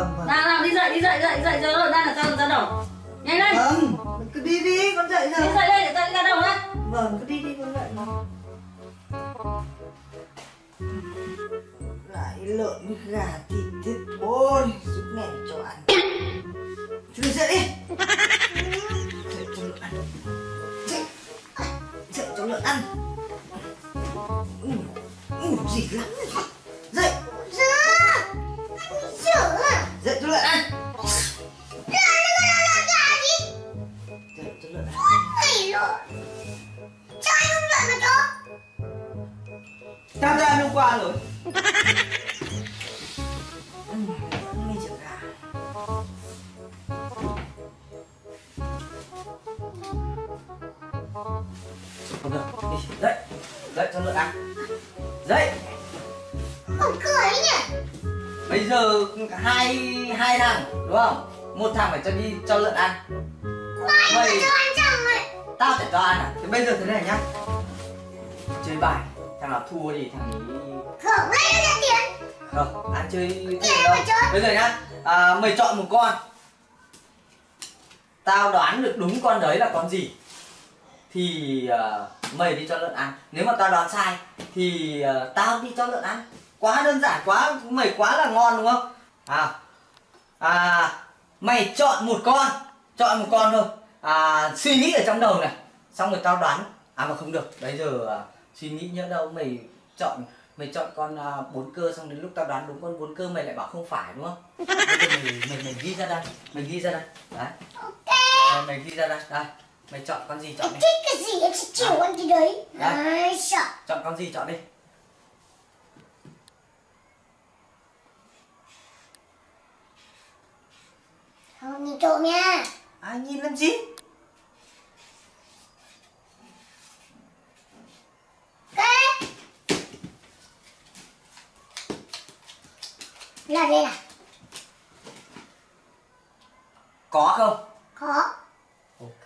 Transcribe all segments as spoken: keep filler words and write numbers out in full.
Vâng vâng. Nào nào đi dậy đi dậy dậy dậy cho lợn ăn là cho ra đầu. Nhanh lên. Vâng, cứ đi đi, con dậy rồi. Đi dậy đây để ta đi ra đầu nhá. Vâng, cứ đi đi con dậy rồi. Lại lợn với gà thịt thịt thôi, giúp mẹ cho ăn. Chú dậy đi. Dậy cho lợn ăn. Dậy, dậy cho lợn ăn. Ngủ, ngủ gì lắm rồi. Dậy. Dậy cho lợn ăn. Dậy cho lợn ăn. Tao ra hôm qua rồi. Ừ, nghe chữ gà. Không được, đi, dậy. Dậy cho lợn ăn. Dậy. Không cười nhỉ? Bây giờ hai hai thằng đúng không? Một thằng phải cho đi cho lợn ăn. Mày phải cho ăn chồng này. Tao phải cho ăn à? Thì bây giờ thế này nhá. Chơi bài, thằng nào thua thì thằng ấy Không, lấy ra tiền. không, ăn chơi Tiền đâu. mà chơi. Bây giờ nhá, à, mày chọn một con. Tao đoán được đúng con đấy là con gì thì uh, mày đi cho lợn ăn. Nếu mà tao đoán sai thì uh, tao đi cho lợn ăn. Quá đơn giản, quá mày quá là ngon đúng không? À, à mày chọn một con, chọn một con thôi. À, suy nghĩ ở trong đầu này, xong rồi tao đoán. À mà không được, bây giờ uh, suy nghĩ nhỡ đâu mày chọn mày chọn con uh, bốn cơ, xong đến lúc tao đoán đúng con bốn cơ mày lại bảo không phải đúng không? Bây giờ mày, mày, mày ghi ra đây, mày ghi ra đây, đấy. Ok. À, mày ghi ra đây, đây. Mày chọn con gì chọn Em đi. thích cái gì em sẽ chịu ăn cái đấy. Đấy. Ai sợ. Chọn con gì chọn đi. Không nhìn trộm nha. À nhìn làm gì? Ok. Là đây à? Có không? Có. Ok.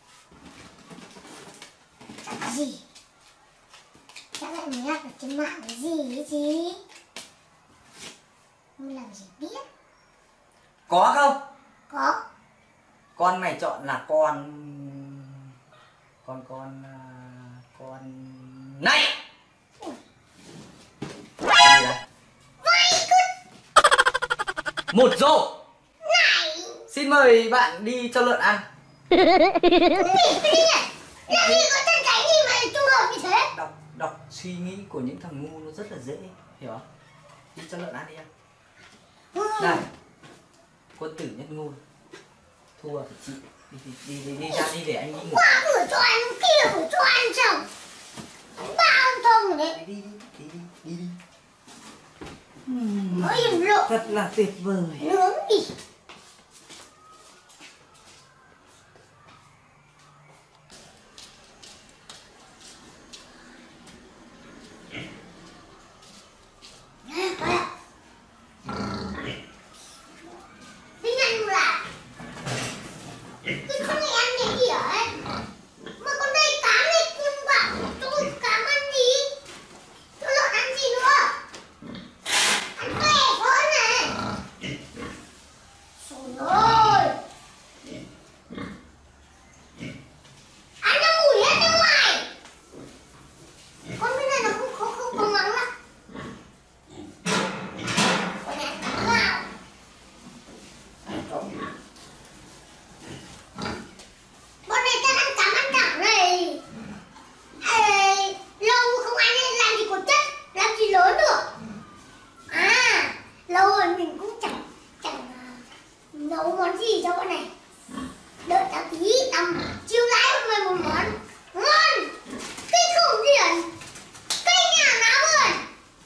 Chắc cái gì? Chắc lại mình nhắc ở trên mạng cái gì ấy gì? Không làm gì biết. Có không? Có. Con mày chọn là con con con à, con này. Một rổ. Này. Xin mời bạn đi cho lợn ăn. Nghỉ đi nhỉ? Làm gì có chân tránh gì mà trùng hợp như thế? Đọc đọc suy nghĩ của những thằng ngu nó rất là dễ, hiểu không? Đi cho lợn ăn đi em. Này, quân tử nhất ngôn. Thua phải chịu. Đi đi đi đi, đi ra đi để anh đi ngủ. Qua vừa cho ăn, kia vừa cho ăn chồng. Ba ông thông rồi đấy. Đi đi đi đi đi đi. Nó im lộ. Thật là tuyệt vời. Nướng đi. nấu món gì cho bọn này. Đợi tao tí, tao chiêu đãi bọn mày một món ngon kinh khủng điển cây nhà náo vườn.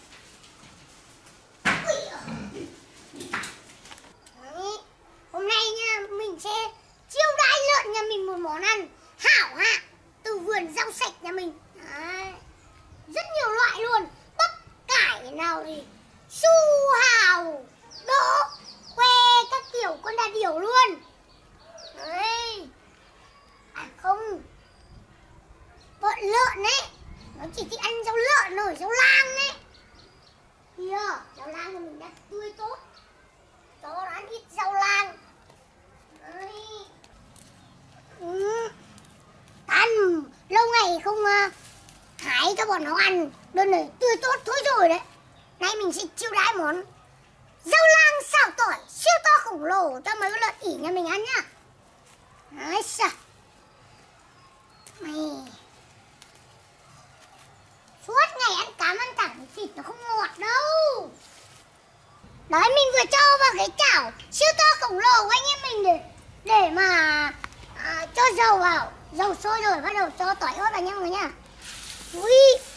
Hôm nay nha, mình sẽ chiêu đãi lợn nhà mình một món ăn hảo hạ từ vườn rau sạch nhà mình. Đấy. Rất nhiều loại luôn, bắp cải nào thì su hào đỗ que các kiểu, con đà điểu luôn. Đấy. À không, bọn lợn ấy nó chỉ thích ăn rau lợn thôi, rau lang ấy. Kìa, rau lang thì mình đã tươi tốt cho nó ăn ăn đơn này tươi tốt thôi rồi đấy. Nay mình sẽ chiêu đãi món rau lang xào tỏi siêu to khổng lồ cho mấy con lợn ỉ nhà mình ăn nhá. Đấy sao mày suốt ngày ăn cám ăn thẳng thịt nó không ngọt đâu. Đấy mình vừa cho vào cái chảo siêu to khổng lồ của anh em mình để để mà à, cho dầu vào. Dầu sôi rồi bắt đầu cho tỏi ớt vào nha mọi người nha. Ui.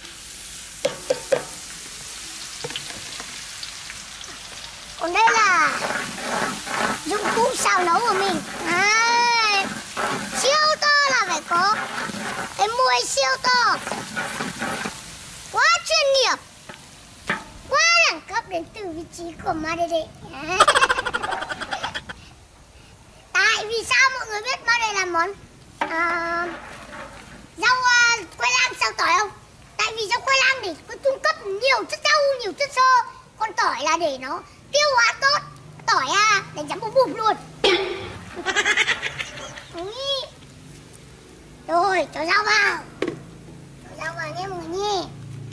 Còn đây là dụng cụ xào nấu của mình. Đấy. Siêu to là phải có cái muôi siêu to. Quá chuyên nghiệp, quá đẳng cấp đến từ vị trí của Madede. Tại vì sao mọi người biết Madede làm món à, rau à, khoai lang xào tỏi không? Tại vì rau khoai lang để có cung cấp nhiều chất rau, nhiều chất xơ. Còn tỏi là để nó tiêu hóa tốt. Tỏi à, đánh chấm bùm bùm luôn. Rồi, cho rau vào. Cho rau vào nhé mọi người nhé.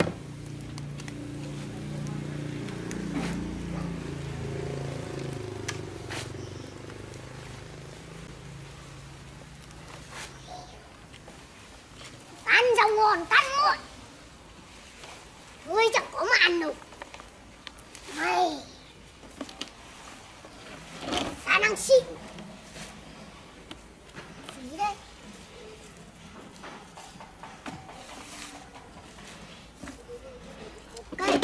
Ăn rau ngon, ăn ngon. Thôi chẳng có mà ăn đâu. Này. Khả năng xịn. Phí đây. Ok.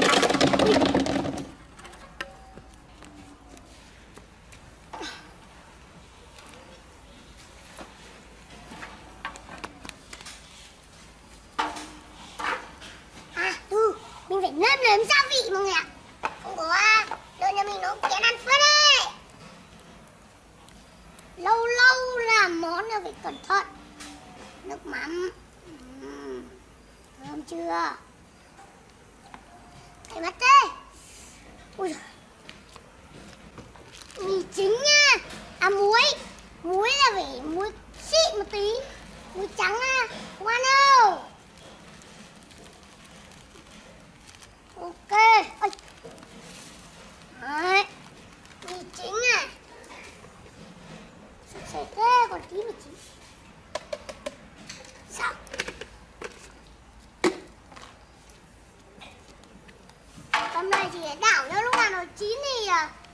Mình phải nêm nếm gia vị mọi người ạ. Không có à, lợn nhà mình nó kén ăn phết đấy. Lâu lâu làm món là phải cẩn thận. Nước mắm uhm, thơm chưa? Cái mắt thế. Ui giời. Mì chính nha. À muối. Muối là phải muối xịn một tí. Muối trắng à, không ăn đâu. Ok. Ôi. Đấy. Mì chính à. Sạch sẽ thế, còn tí mì chính. Sao? Hôm nay thì đảo cho lúc nào nó chín thì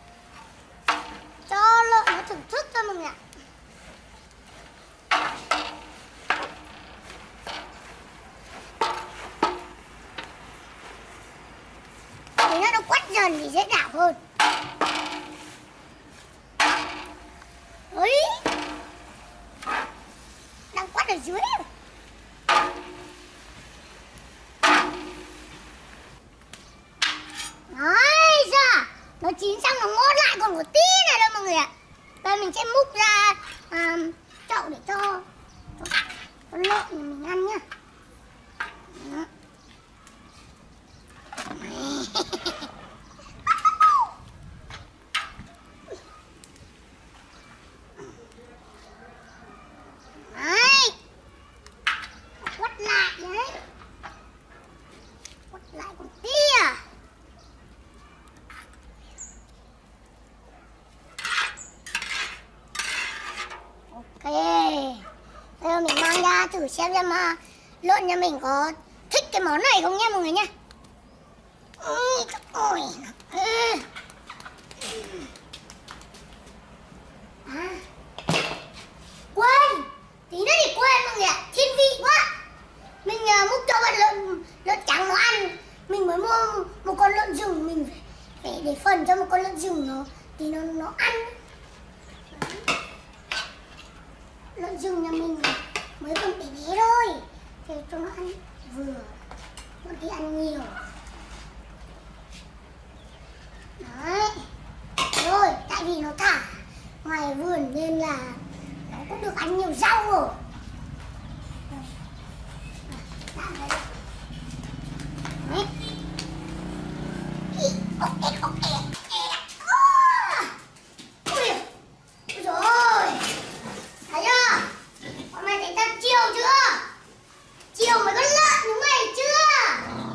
cho lợn nó thưởng thức cho mọi người ạ. Thì nó nó quắt dần thì dễ đảo hơn. Ấy, đang quắt ở dưới. Đấy ra, nó chín xong nó ngon lại còn có tí này đâu mọi người ạ. Bây giờ mình sẽ múc ra à, chậu để cho con lợn mình ăn nhá. Đó. Đấy. Quất lại đấy. Quất lại còn tí à. Ok. Bây giờ mình mang ra thử xem xem mà lợn nhà mình có thích cái món này không nha mọi người nha. Ôi, ôi. À. Quên, tí nữa thì quên mọi người ạ, thiên vị quá. Mình uh, múc cho con lợn lợn trắng nó ăn. Mình mới mua một con lợn rừng, mình phải, phải để phần cho một con lợn rừng nó thì nó nó ăn. Lợn rừng nhà mình mới còn bé bé thôi, thì cho nó ăn vừa, nó đi ăn nhiều. Đấy. Rồi, tại vì nó thả ngoài vườn nên là nó cũng được ăn nhiều rau rồi. Đấy. Ok, ok. Ui, ui rồi. Thấy chưa? Hôm nay thấy tao chiều chưa? Chiều mới có lợn chúng mày chưa?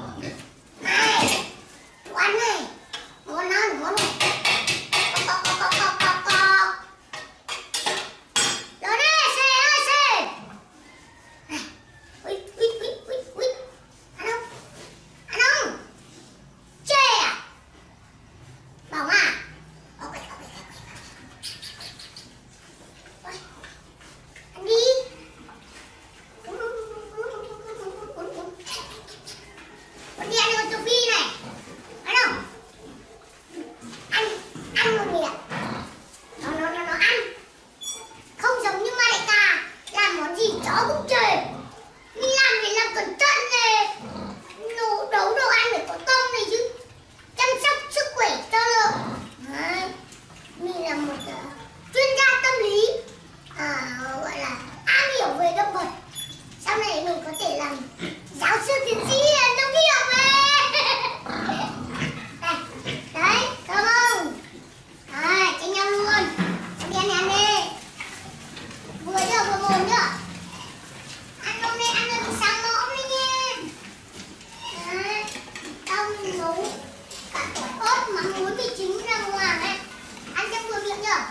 nấu cả tỏi ớt mắm muối mì chính ra ngoài ấy. Ăn cho vừa miệng nhở.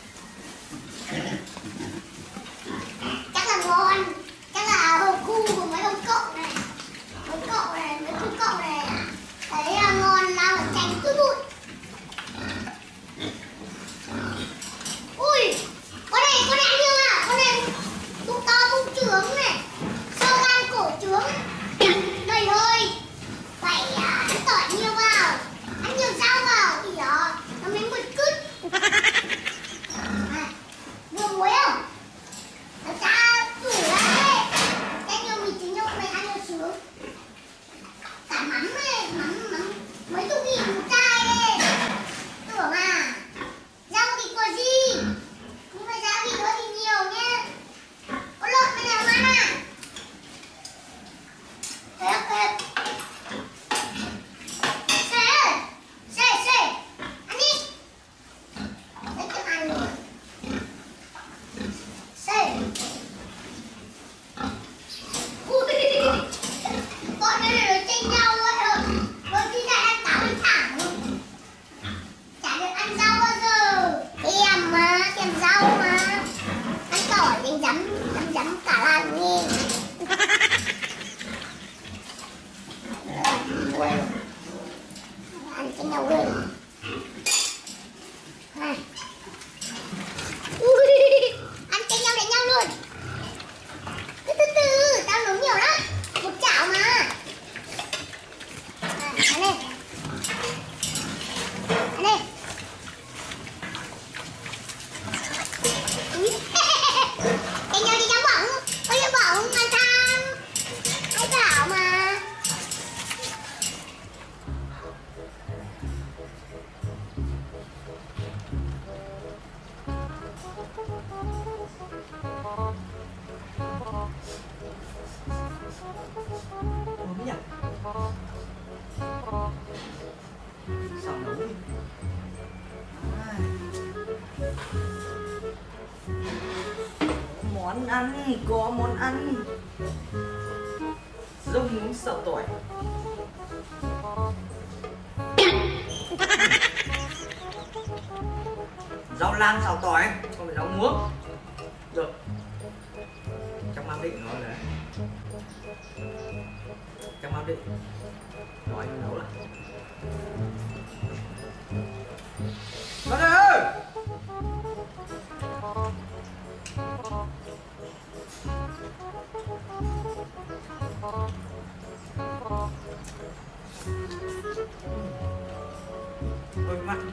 Chắc là ngon. Chắc là hộp khu của mấy ông cậu này. Mấy cậu này, mấy cô cậu này. Thấy là ngon nào phải tránh túi bụi. Ui, con này, con này ăn chưa à? Con này bụng to bụng trướng này. Sâu gan cổ trướng. Đầy hơi. Phải à, ăn tỏi nhiều vào. Ăn nhiều rau vào thì đó nó mới mượt cứt. À, vừa muối không? Nó cha tủ ra đấy. Cái nhiều mì chính đâu mày ăn nhiều sướng. Cả mắm này, mắm, mắm mấy chục nghìn một chai đây. Tưởng à. Rau thì có gì? Nhưng mà gia vị đó thì nhiều nhé. Có lợn bên nào ăn à? Thế ok. Xe ơi! Xe, xe! Ăn đi! Lấy cho ăn luôn. Xe! Ui! Bọn này nó chênh nhau vậy rồi. Đôi khi lại ăn táo ăn thẳng. Chả được ăn rau bao giờ. Thèm mà, thèm rau mà. Ăn tỏi đánh giấm, đánh giấm cả làng nghe. Ăn cái nhau lên. Ui, ăn cái nhau đánh nhau luôn. Cứ từ từ, tao nấu nhiều lắm. Một chảo mà. À, ăn đây. Ăn đây. Ui, cái nhau đi cho bỏng. Ôi cho bỏng, ăn tham. Ai bảo mà. Ốm nhỉ? Sao nấu đi? Ai. Món ăn, có món ăn. Dâu muống xào tỏi. Rau lang xào tỏi, không phải rau muống. Được. Trong Nam Định nó là trong Nam Định rồi anh nấu lại. Con ơi! Ôi mặn.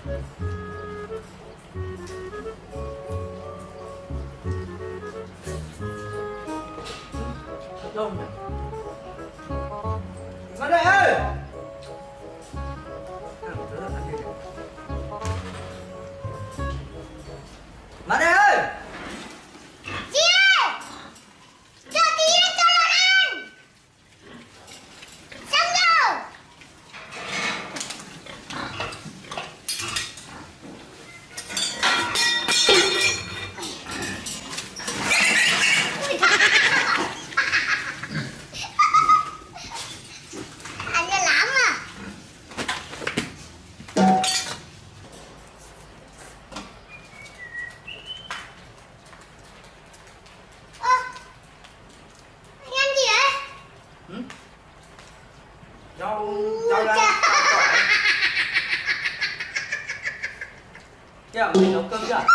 Đâu nhỉ? Con đây ơi! Má đây ơi! Chị ơi! Cho tí lên cho lợn ăn! Xong rồi! Ăn ra lắm à! Ơ! Anh ăn gì đấy? Ừ? Rau... Ui rau lang chà. xào tỏi. Kìa, mình nấu cơm chưa?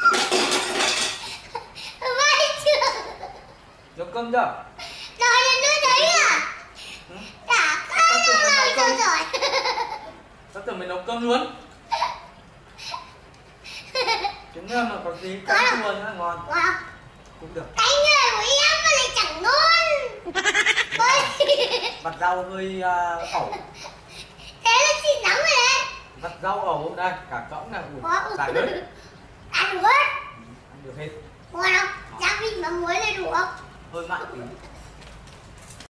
Vậy chưa? Nấu cơm chưa? Rồi là nước đấy à? Ừ? Đã cái Sao tưởng rồi mình cho nấu cơm? rồi. Sao tưởng mình nấu cơm luôn? Trứng ngâm mà có tí Có canh đâu? chua nữa ngon. Wow. Cũng được. Cái người của em mà lại chẳng ngon. Ôi. Vặt rau hơi uh, ẩu. Thế là xịn lắm rồi đấy. Vặt rau ẩu đây, cả cõng này. Ui, Wow. đại đấy. Ăn được hết. Ăn được hết. Ngon không? Gia vị mà muối này đủ không? Hơi mặn tí.